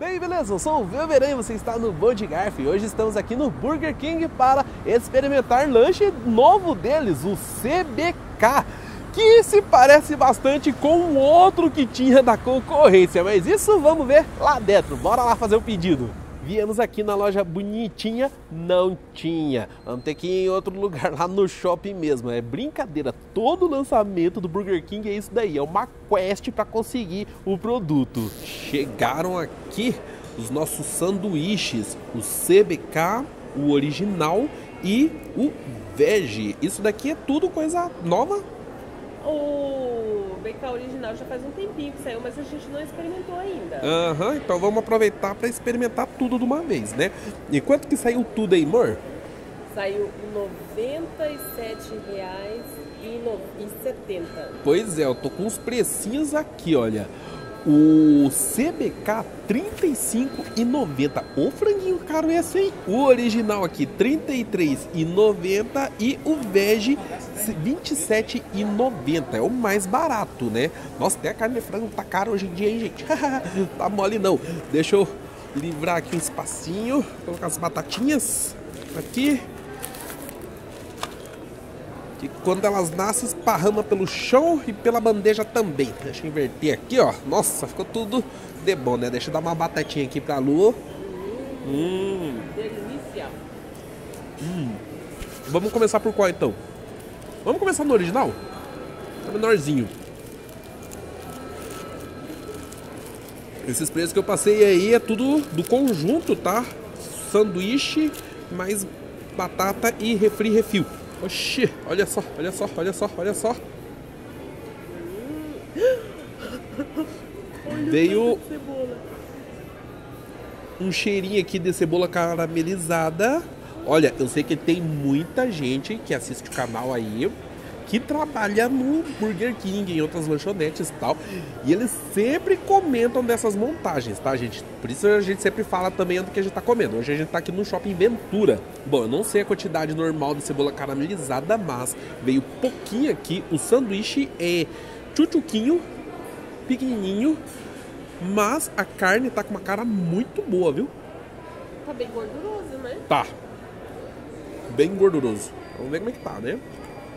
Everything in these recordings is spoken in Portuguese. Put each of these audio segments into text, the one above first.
Bem, beleza? Eu sou o Velveran, você está no Bom de Garfo e hoje estamos aqui no Burger King para experimentar lanche novo deles, o CBK, que se parece bastante com o outro que tinha da concorrência, mas isso vamos ver lá dentro. Bora lá fazer o pedido. Viemos aqui na loja bonitinha, não tinha. Vamos ter que ir em outro lugar, lá no shopping mesmo. É brincadeira, todo lançamento do Burger King é isso daí, é uma quest para conseguir o produto. Chegaram aqui os nossos sanduíches, o CBK, o original e o veg. Isso daqui é tudo coisa nova? O BK original já faz um tempinho que saiu, mas a gente não experimentou ainda. Então vamos aproveitar para experimentar tudo de uma vez, né? E quanto que saiu tudo aí, amor? Saiu R$ 97,70. Pois é, eu tô com os precinhos aqui, olha. O CBK R$ 35,90. Ô franguinho caro esse aí. O original aqui R$ 33,90 e o veg R$ 27,90. É o mais barato, né? Nossa, até a carne de frango tá cara hoje em dia, hein, gente? Tá mole não. Deixa eu livrar aqui um espacinho. Colocar as batatinhas aqui. Que quando elas nascem, esparrama pelo chão e pela bandeja também. Deixa eu inverter aqui, ó. Nossa, ficou tudo de bom, né? Deixa eu dar uma batatinha aqui pra Lu. Delícia. Vamos começar por qual, então? Vamos começar no original? Tá menorzinho. Esses preços que eu passei aí é tudo do conjunto, tá? Sanduíche, mais batata e refil. Oxi, olha só, olha só, olha só, olha só. Veio um cheirinho aqui de cebola caramelizada. Olha, eu sei que tem muita gente que assiste o canal aí que trabalha no Burger King, em outras lanchonetes e tal, e eles sempre comentam dessas montagens, tá, gente? Por isso a gente sempre fala também do que a gente tá comendo. Hoje a gente tá aqui no Shopping Ventura. Bom, eu não sei a quantidade normal de cebola caramelizada, mas veio pouquinho aqui. O sanduíche é tchutchuquinho, pequenininho, mas a carne tá com uma cara muito boa, viu? Tá bem gorduroso, né? Tá. Bem gorduroso. Vamos ver como é que tá, né?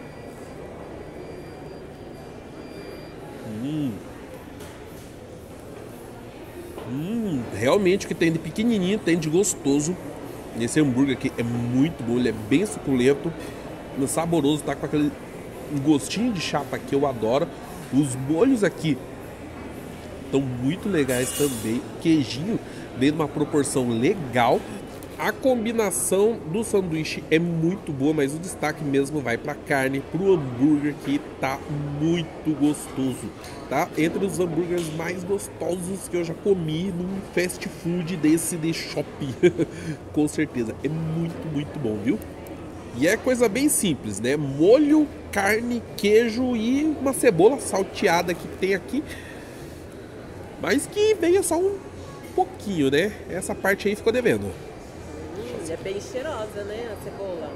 Realmente o que tem de pequenininho tem de gostoso. Esse hambúrguer aqui é muito bom, ele é bem suculento, saboroso, tá com aquele gostinho de chapa que eu adoro. Os molhos aqui estão muito legais também. O queijinho veio numa proporção legal. A combinação do sanduíche é muito boa, mas o destaque mesmo vai para a carne, pro hambúrguer, que tá muito gostoso, tá? Entre os hambúrgueres mais gostosos que eu já comi num fast food desse de shopping. Com certeza, é muito, muito bom, viu? E é coisa bem simples, né? Molho, carne, queijo e uma cebola salteada que tem aqui, mas que veio só um pouquinho, né? Essa parte aí ficou devendo. É bem cheirosa, né, a cebola.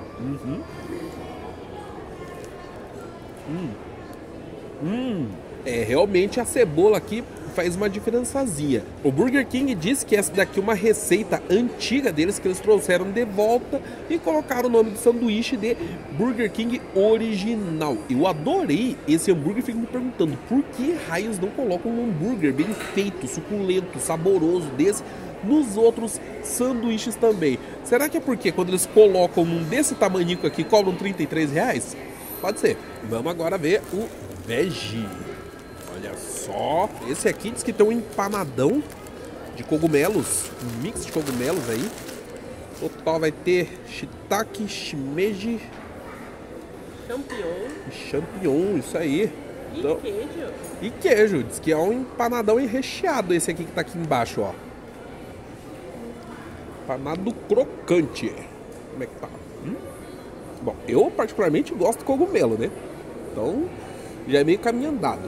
É, realmente a cebola aqui faz uma diferençazinha. O Burger King disse que essa daqui é uma receita antiga deles, que eles trouxeram de volta e colocaram o nome do sanduíche de Burger King original. Eu adorei esse hambúrguer, fico me perguntando por que raios não colocam um hambúrguer bem feito, suculento, saboroso desse nos outros sanduíches também. Será que é porque quando eles colocam um desse tamanico aqui cobram R$33? Pode ser. Vamos agora ver o veg. Olha só, esse aqui diz que tem um empanadão de cogumelos, um mix de cogumelos aí. Total vai ter shiitake, shimeji, champignon, isso aí. E então, queijo. E queijo, diz que é um empanadão recheado esse aqui que tá aqui embaixo, ó. Empanado crocante. Como é que tá? Bom, eu particularmente gosto de cogumelo, né? Então, já é meio caminho andado.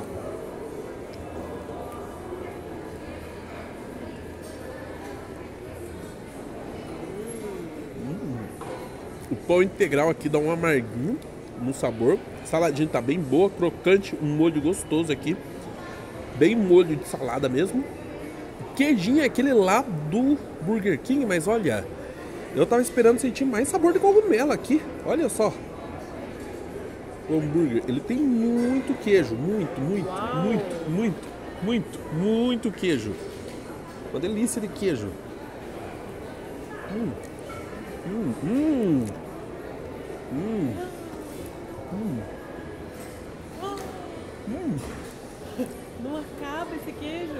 O pão integral aqui dá um amarguinho no sabor. A saladinha tá bem boa, crocante, um molho gostoso aqui. Bem molho de salada mesmo. queijinho é aquele lá do Burger King, mas olha, eu tava esperando sentir mais sabor de cogumelo aqui. Olha só. O hambúrguer, ele tem muito queijo, muito queijo. Uma delícia de queijo. Não acaba esse queijo.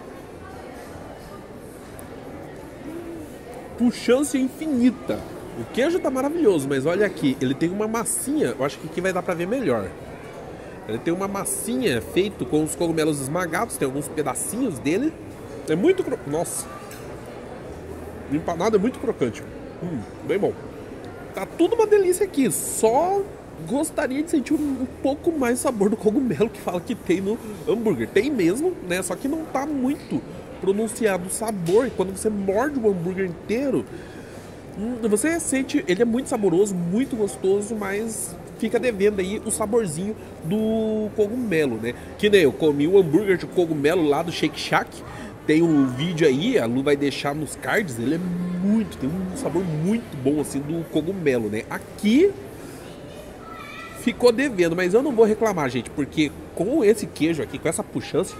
Puxância infinita. O queijo tá maravilhoso, mas olha aqui, ele tem uma massinha, eu acho que aqui vai dar pra ver melhor. Ele tem uma massinha feito com os cogumelos esmagados, tem alguns pedacinhos dele. É muito crocante. Nossa. O empanado é muito crocante. Bem bom. Tá tudo uma delícia aqui, só gostaria de sentir um pouco mais sabor do cogumelo que fala que tem no hambúrguer. Tem mesmo, né? Só que não tá muito pronunciado o sabor. E quando você morde o hambúrguer inteiro, você sente, ele é muito saboroso, muito gostoso, mas fica devendo aí o saborzinho do cogumelo, né? Que nem eu comi o hambúrguer de cogumelo lá do Shake Shack. Tem um vídeo aí, a Lu vai deixar nos cards, ele é muito, tem um sabor muito bom assim do cogumelo, né? Aqui ficou devendo, mas eu não vou reclamar, gente, porque com esse queijo aqui, com essa puxância,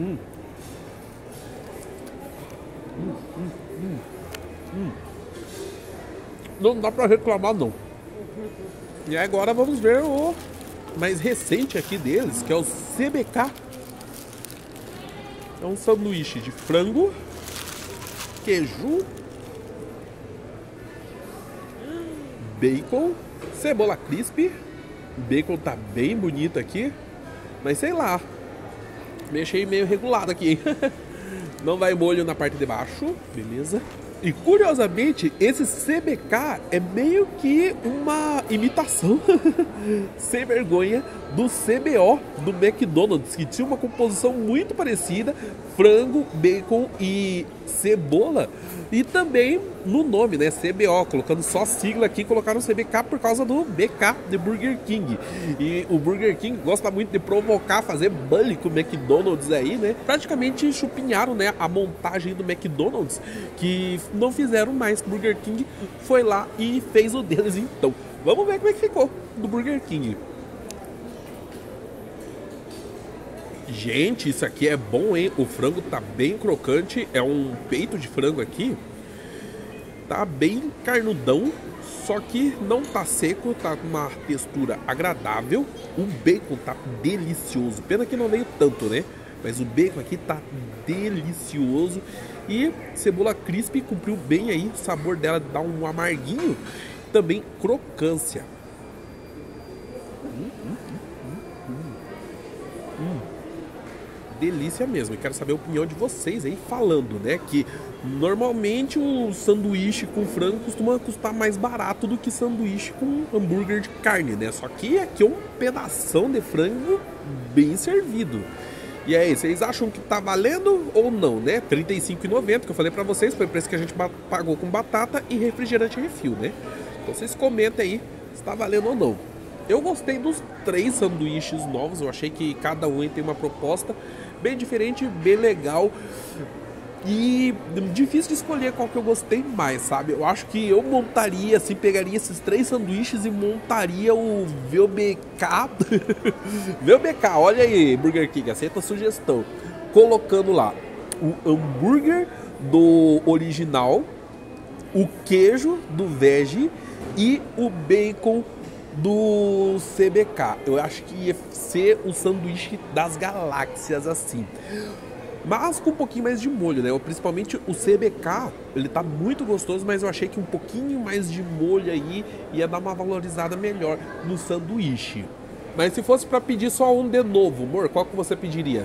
não dá pra reclamar não. E agora vamos ver o mais recente aqui deles, que é o CBK. É um sanduíche de frango, queijo, bacon, cebola crisp. O bacon tá bem bonito aqui, mas sei lá, me achei meio regulado aqui. Não vai molho na parte de baixo, beleza? E curiosamente, esse CBK é meio que uma imitação sem vergonha do CBO do McDonald's, que tinha uma composição muito parecida, frango, bacon e cebola. E também no nome, né, CBO, colocando só sigla aqui, colocaram CBK por causa do BK de Burger King. E o Burger King gosta muito de provocar, fazer bullying com o McDonald's aí, né? Praticamente chupinharam, né, a montagem do McDonald's, que não fizeram mais. Burger King foi lá e fez o deles então. Vamos ver como é que ficou do Burger King. Gente, isso aqui é bom, hein? O frango tá bem crocante. É um peito de frango aqui. Tá bem carnudão. Só que não tá seco. Tá com uma textura agradável. O bacon tá delicioso. Pena que não veio tanto, né? Mas o bacon aqui tá delicioso. E cebola crisp cumpriu bem aí. O sabor dela dá um amarguinho. Também crocância. Delícia mesmo. E quero saber a opinião de vocês aí falando, né? Que normalmente o sanduíche com frango costuma custar mais barato do que sanduíche com hambúrguer de carne, né? Só que aqui é um pedação de frango bem servido. E aí, vocês acham que tá valendo ou não, né? R$ 35,90, que eu falei pra vocês, foi o preço que a gente pagou com batata e refrigerante refil, né? Então vocês comentem aí se tá valendo ou não. Eu gostei dos 3 sanduíches novos, eu achei que cada um tem uma proposta bem diferente, bem legal. E difícil de escolher qual que eu gostei mais, sabe? Eu acho que eu montaria, assim, pegaria esses 3 sanduíches e montaria o VBK. VBK, olha aí, Burger King, aceita a sugestão. Colocando lá o hambúrguer do original, o queijo do veggie e o bacon do CBK. Eu acho que ia ser o sanduíche das galáxias assim. Mas com um pouquinho mais de molho, né? Principalmente o CBK, ele tá muito gostoso, mas eu achei que um pouquinho mais de molho aí ia dar uma valorizada melhor no sanduíche. Mas se fosse pra pedir só um de novo, amor, qual que você pediria?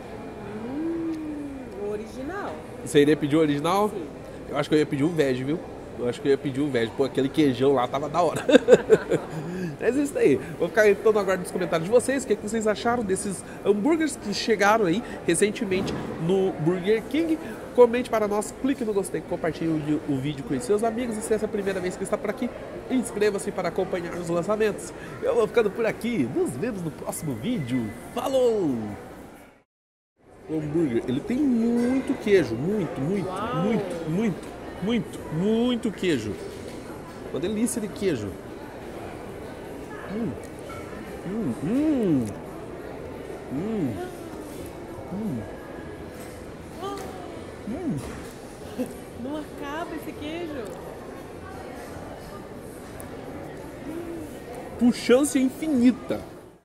O original. Você iria pedir o original? Sim. Eu acho que eu ia pedir o veg, viu? Eu acho que eu ia pedir o veg. Pô, aquele queijão lá tava da hora. Mas isso aí. Vou ficar então no aguardo dos comentários de vocês. O que vocês acharam desses hambúrgueres que chegaram aí recentemente no Burger King? Comente para nós, clique no gostei, compartilhe o vídeo com os seus amigos. E se essa é a primeira vez que está por aqui, inscreva-se para acompanhar os lançamentos. Eu vou ficando por aqui. Nos vemos no próximo vídeo. Falou! O hambúrguer, ele tem muito queijo, muito, muito, Uau. muito, muito, muito, muito queijo. Uma delícia de queijo. Hum. Hum. Hum. Hum. Hum. Não acaba esse queijo. Puxância infinita.